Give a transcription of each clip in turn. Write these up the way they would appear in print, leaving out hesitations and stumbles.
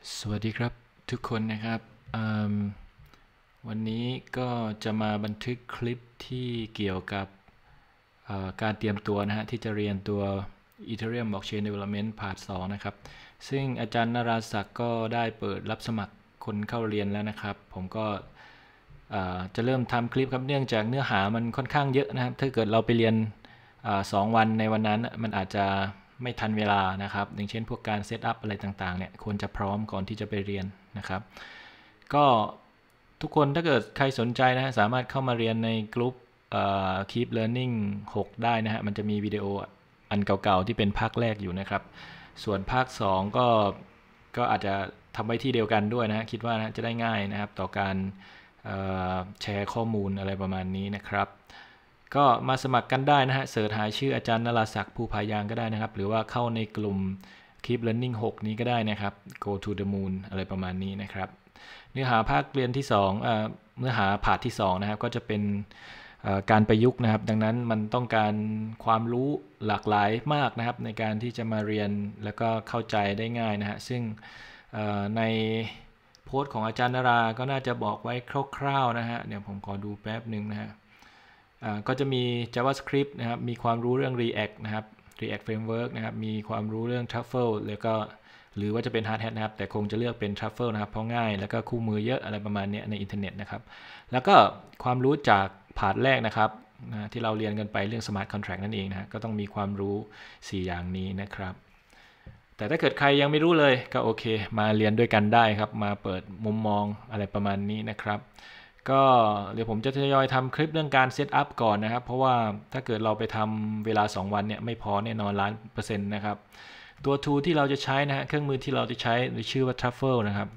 สวัสดีครับทุกคนนะครับวันนี้ก็จะมาบันทึกคลิปที่เกี่ยวกับการเตรียมตัวนะฮะที่จะเรียนตัว Ethereum Blockchain Development Part 2นะครับซึ่งอาจารย์นราศักดิ์ก็ได้เปิดรับสมัครคนเข้าเรียนแล้วนะครับผมก็จะเริ่มทำคลิปครับเนื่องจากเนื้อหามันค่อนข้างเยอะนะครับถ้าเกิดเราไปเรียน2 วันในวันนั้นมันอาจจะไม่ทันเวลานะครับอย่างเช่นพวกการเซตอัพอะไรต่างๆเนี่ยควรจะพร้อมก่อนที่จะไปเรียนนะครับก็ทุกคนถ้าเกิดใครสนใจนะฮะสามารถเข้ามาเรียนในกลุ่มKeep Learning 6ได้นะฮะมันจะมีวิดีโออันเก่าๆที่เป็นภาคแรกอยู่นะครับส่วนภาค2ก็อาจจะทำไว้ที่เดียวกันด้วยนะคิดว่านะจะได้ง่ายนะครับต่อการแชร์ข้อมูลอะไรประมาณนี้นะครับก็มาสมัครกันได้นะฮะเสิร์ชหาชื่ออาจารย์นราศักดิ์ภูผายางก็ได้นะครับหรือว่าเข้าในกลุ่ม Keep Learning 6นี้ก็ได้นะครับ Go to the Moon อะไรประมาณนี้นะครับเนื้อหาภาคเรียนที่2เนื้อหาพาร์ทที่2นะครับก็จะเป็นการประยุกต์นะครับดังนั้นมันต้องการความรู้หลากหลายมากนะครับในการที่จะมาเรียนแล้วก็เข้าใจได้ง่ายนะฮะซึ่งในโพสต์ของอาจารย์นราก็น่าจะบอกไว้คร่าวๆนะฮะเดี๋ยวผมขอดูแป๊บหนึ่งนะฮะก็จะมี JavaScript นะครับมีความรู้เรื่อง React นะครับ React Framework นะครับมีความรู้เรื่อง Truffle แล้วก็หรือว่าจะเป็น Hard Hat นะครับแต่คงจะเลือกเป็น Truffle นะครับเพราะง่ายแล้วก็คู่มือเยอะอะไรประมาณนี้ในอินเทอร์เน็ตนะครับแล้วก็ความรู้จากพาร์ทแรกนะครับที่เราเรียนกันไปเรื่อง Smart Contract นั่นเองนะก็ต้องมีความรู้4อย่างนี้นะครับแต่ถ้าเกิดใครยังไม่รู้เลยก็โอเคมาเรียนด้วยกันได้ครับมาเปิดมุมมองอะไรประมาณนี้นะครับก็เดี๋ยวผมจะทยอยทำคลิปเรื่องการเซตอัพก่อนนะครับเพราะว่าถ้าเกิดเราไปทำเวลา2 วันเนี่ยไม่พอแน่นอน1,000,000%นะครับตัว tool ที่เราจะใช้นะฮะเครื่องมือที่เราจะใช้ชื่อว่า Truffle นะครับ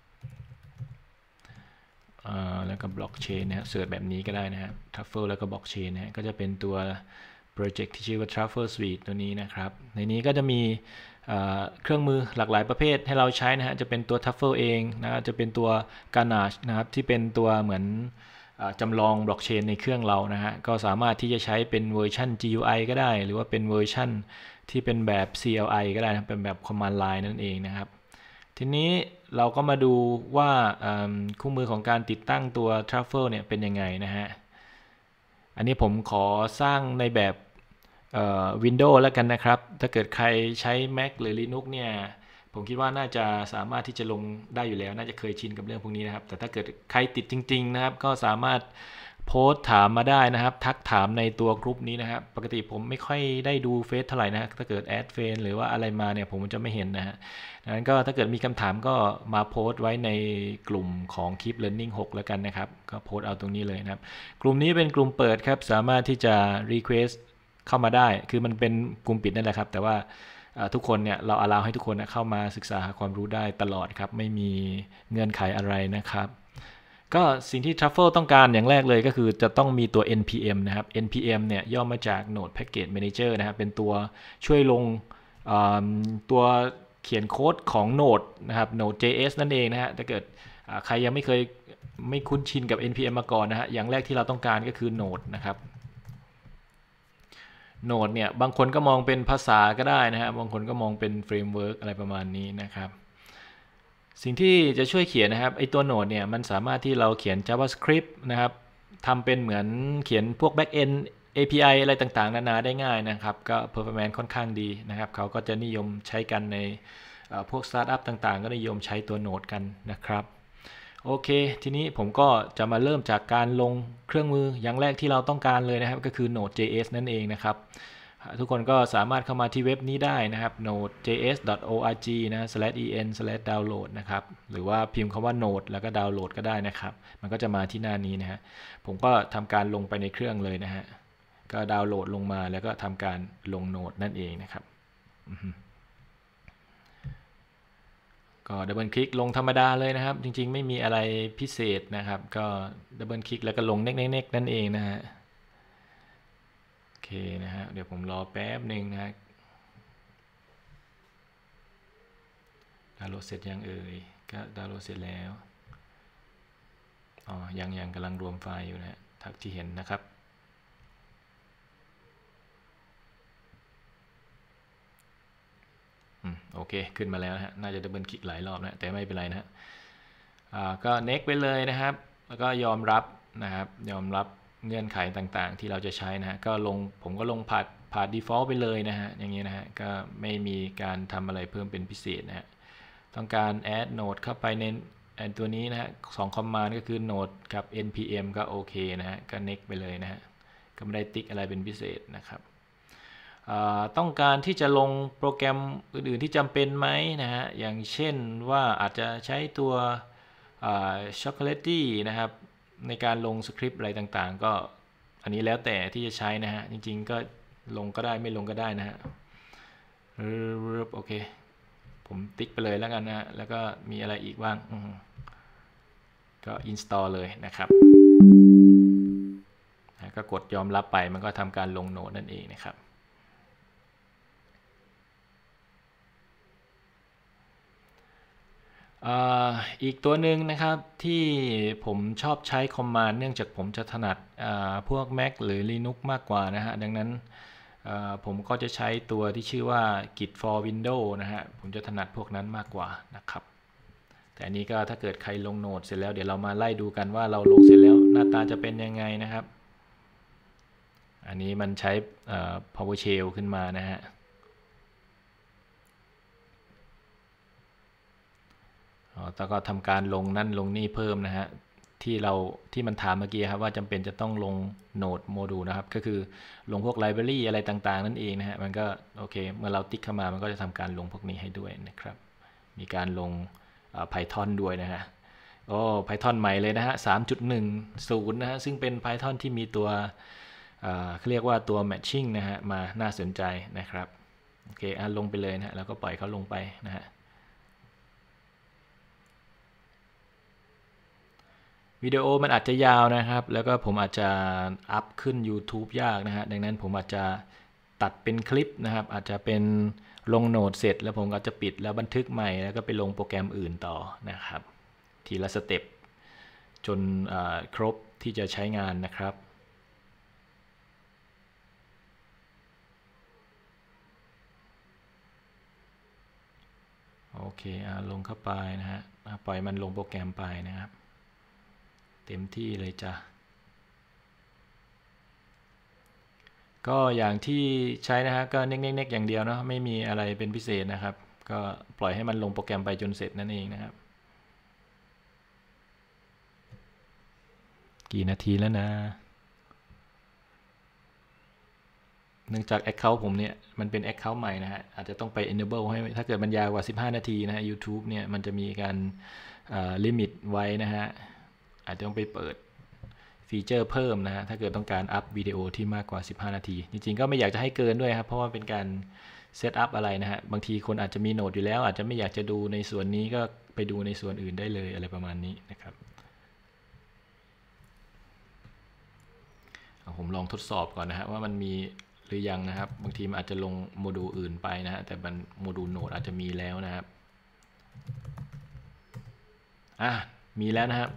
แล้วก็ Blockchain นะฮะเสิร์ชแบบนี้ก็ได้นะฮะ Truffle แล้วก็ Blockchain นะฮะก็จะเป็นตัวโปรเจกต์ที่ชื่อว่า Truffle Suite ตัวนี้นะครับในนี้ก็จะมีเครื่องมือหลากหลายประเภทให้เราใช้นะฮะจะเป็นตัว Truffle เองนะจะเป็นตัว Ganache นะครับที่เป็นตัวเหมือนจำลองบล็อกเชนในเครื่องเรานะฮะก็สามารถที่จะใช้เป็นเวอร์ชัน GUI ก็ได้หรือว่าเป็นเวอร์ชันที่เป็นแบบ CLI ก็ได้นะเป็นแบบ Command Line นั่นเองนะครับทีนี้เราก็มาดูว่าคู่มือของการติดตั้งตัว Truffle เนี่ยเป็นยังไงนะฮะอันนี้ผมขอสร้างในแบบWindows แล้วกันนะครับถ้าเกิดใครใช้ Mac หรือ Linux เนี่ยผมคิดว่าน่าจะสามารถที่จะลงได้อยู่แล้วน่าจะเคยชินกับเรื่องพวกนี้นะครับแต่ถ้าเกิดใครติดจริงๆนะครับก็สามารถโพสต์ถามมาได้นะครับทักถามในตัวกลุ่มนี้นะครับปกติผมไม่ค่อยได้ดูเฟซเท่าไหร่นะถ้าเกิดแอดเฟนหรือว่าอะไรมาเนี่ยผมจะไม่เห็นนะฮะดังนั้นก็ถ้าเกิดมีคำถามก็มาโพสต์ไว้ในกลุ่มของ Keep Learning 6แล้วกันนะครับก็โพสต์เอาตรงนี้เลยนะครับกลุ่มนี้เป็นกลุ่มเปิดครับสามารถที่จะ requestเข้ามาได้คือมันเป็นกลุ่มปิดนั่นแหละครับแต่ว่าทุกคนเนี่ยเราallowให้ทุกคนเข้ามาศึกษาหาความรู้ได้ตลอดครับไม่มีเงื่อนไขอะไรนะครับก็สิ่งที่ Truffle ต้องการอย่างแรกเลยก็คือจะต้องมีตัว npm นะครับ npm เนี่ยย่อมาจาก Node Package Manager นะครับเป็นตัวช่วยลงตัวเขียนโค้ดของ Node นะครับ Node.js นั่นเองนะฮะถ้าเกิดใครยังไม่คุ้นชินกับ npm มาก่อนนะฮะอย่างแรกที่เราต้องการก็คือ Node นะครับโนดเนี่ยบางคนก็มองเป็นภาษาก็ได้นะฮะบางคนก็มองเป็นเฟรมเวิร์กอะไรประมาณนี้นะครับสิ่งที่จะช่วยเขียนนะครับไอตัวโนดเนี่ยมันสามารถที่เราเขียน JavaScript นะครับทำเป็นเหมือนเขียนพวก Backend API อะไรต่างๆนานาได้ง่ายนะครับก็ performance ค่อนข้างดีนะครับเขาก็จะนิยมใช้กันในพวกสตาร์ทอัพต่างๆก็นิยมใช้ตัวโนดกันนะครับโอเคทีนี้ผมก็จะมาเริ่มจากการลงเครื่องมืออย่างแรกที่เราต้องการเลยนะครับก็คือ Node.js นั่นเองนะครับทุกคนก็สามารถเข้ามาที่เว็บนี้ได้นะครับ nodejs.org นะ /en/download นะครับหรือว่าพิมพ์คำว่า node แล้วก็ดาวน์โหลดก็ได้นะครับมันก็จะมาที่หน้านี้นะฮะผมก็ทำการลงไปในเครื่องเลยนะฮะก็ดาวน์โหลดลงมาแล้วก็ทำการลงโนดนั่นเองนะครับก็ดับเบิลคลิกลงธรรมดาเลยนะครับจริงๆไม่มีอะไรพิเศษนะครับก็ดับเบิลคลิกแล้วก็ลงเน็กๆนั่นเองนะฮะโอเคนะฮะเดี๋ยวผมรอแป๊บหนึ่งนะฮะดาวน์โหลดเสร็จยังเอ่ยก็ดาวน์โหลดเสร็จแล้วอ๋อยังกำลังรวมไฟล์อยู่นะฮะทักที่เห็นนะครับโอโอเคขึ้นมาแล้วนะฮะน่าจะดับเบิลคลิกหลายรอบนะแต่ไม่เป็นไรนะฮะก็ next ไปเลยนะครับแล้วก็ยอมรับนะครับยอมรับเงื่อนไขต่างๆที่เราจะใช้นะฮะก็ผมก็ลงผ่าน default ไปเลยนะฮะอย่างนี้นะฮะก็ไม่มีการทำอะไรเพิ่มเป็นพิเศษนะฮะต้องการ add node เข้าไปในตัวนี้นะฮะ2 command ก็คือ node กับ npm ก็โอเคนะฮะก็ next ไปเลยนะฮะก็ไม่ได้ติ๊กอะไรเป็นพิเศษนะครับต้องการที่จะลงโปรแกรมอื่นๆที่จำเป็นไหมนะฮะอย่างเช่นว่าอาจจะใช้ตัวChocolateyนะครับในการลงสคริปต์อะไรต่างๆก็อันนี้แล้วแต่ที่จะใช้นะฮะจริงๆก็ลงก็ได้ไม่ลงก็ได้นะฮะโอเคผมติ๊กไปเลยแล้วกันนะฮะแล้วก็มีอะไรอีกบ้างก็ install เลยนะครับก็กดยอมรับไปมันก็ทำการลงโน้ตนั่นเองนะครับอีกตัวหนึ่งนะครับที่ผมชอบใช้คอมมานด์เนื่องจากผมจะถนัดพวก Mac หรือ Linux มากกว่านะฮะดังนั้นผมก็จะใช้ตัวที่ชื่อว่า Git for Windows นะฮะผมจะถนัดพวกนั้นมากกว่านะครับแต่อันนี้ก็ถ้าเกิดใครลงโน้ตเสร็จแล้วเดี๋ยวเรามาไล่ดูกันว่าเราลงเสร็จแล้วหน้าตาจะเป็นยังไงนะครับอันนี้มันใช้PowerShell ขึ้นมานะฮะแล้วก็ทำการลงนั่นลงนี่เพิ่มนะฮะที่มันถามเมื่อกี้ครับว่าจำเป็นจะต้องลงโนดโมดูลนะครับก็คือลงพวกไลบรารีอะไรต่างๆนั่นเองนะฮะมันก็โอเคเมื่อเราติ๊กเข้ามามันก็จะทำการลงพวกนี้ให้ด้วยนะครับมีการลงPython ด้วยนะฮะPython ใหม่เลยนะฮะ 3.10 นะฮะซึ่งเป็น Python ที่มีตัวเขาเรียกว่าตัว matching นะฮะมาน่าสนใจนะครับโอเคลงไปเลยนะฮะแล้วก็ปล่อยเขาลงไปนะฮะวิดีโอมันอาจจะยาวนะครับแล้วก็ผมอาจจะอัพขึ้น YouTube ยากนะฮะดังนั้นผมอาจจะตัดเป็นคลิปนะครับอาจจะเป็นลงโน้ตเสร็จแล้วผมก็จะปิดแล้วบันทึกใหม่แล้วก็ไปลงโปรแกรมอื่นต่อนะครับทีละสเต็ปจนครบที่จะใช้งานนะครับโอเคลงเข้าไปนะฮะปล่อยมันลงโปรแกรมไปนะครับเต็มที่เลยจ้ะก็อย่างที่ใช้นะฮะก็เน็กๆอย่างเดียวเนาะไม่มีอะไรเป็นพิเศษนะครับก็ปล่อยให้มันลงโปรแกรมไปจนเสร็จนั่นเองนะครับกี่นาทีแล้วนะเนื่องจาก Account ผมเนี่ยมันเป็น Account ใหม่นะฮะอาจจะต้องไป enable ให้ถ้าเกิดมันยาวกว่า15นาทีนะฮะ YouTube เนี่ยมันจะมีการลิมิตไว้นะฮะอาจจะต้องไปเปิดฟีเจอร์เพิ่มนะฮะถ้าเกิดต้องการอัพวิดีโอที่มากกว่า15นาทีจริงๆก็ไม่อยากจะให้เกินด้วยครับเพราะว่าเป็นการเซตอัพอะไรนะฮะบางทีคนอาจจะมีโน้ตอยู่แล้วอาจจะไม่อยากจะดูในส่วนนี้ก็ไปดูในส่วนอื่นได้เลยอะไรประมาณนี้นะครับผมลองทดสอบก่อนนะฮะว่ามันมีหรือยังนะครับบางทีมันอาจจะลงโมดูลอื่นไปนะฮะแต่มันโมดูลโน้ตอาจจะมีแล้วนะครับมีแล้วนะครับ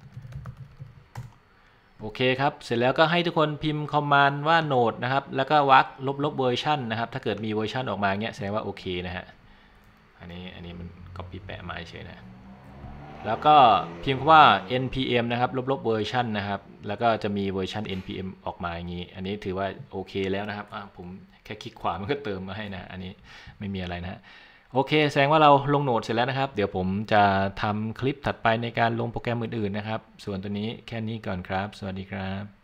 โอเคครับเสร็จแล้วก็ให้ทุกคนพิมพ์คอมมานด์ว่าโนดนะครับแล้วก็วรรคลบเวอร์ชันนะครับถ้าเกิดมีเวอร์ชันออกมาเงี้ยแสดงว่าโอเคนะฮะอันนี้มัน copy แปะมาเฉยนะแล้วก็พิมพ์ว่า npm นะครับลบเวอร์ชันนะครับแล้วก็จะมีเวอร์ชัน npm ออกมาอย่างนี้อันนี้ถือว่าโอเคแล้วนะครับผมแค่คลิกขวามันก็เติมมาให้นะอันนี้ไม่มีอะไรนะโอเคแสดงว่าเราลงโน้ตเสร็จแล้วนะครับเดี๋ยวผมจะทำคลิปถัดไปในการลงโปรแกรมอื่นๆนะครับส่วนตัวนี้แค่นี้ก่อนครับสวัสดีครับ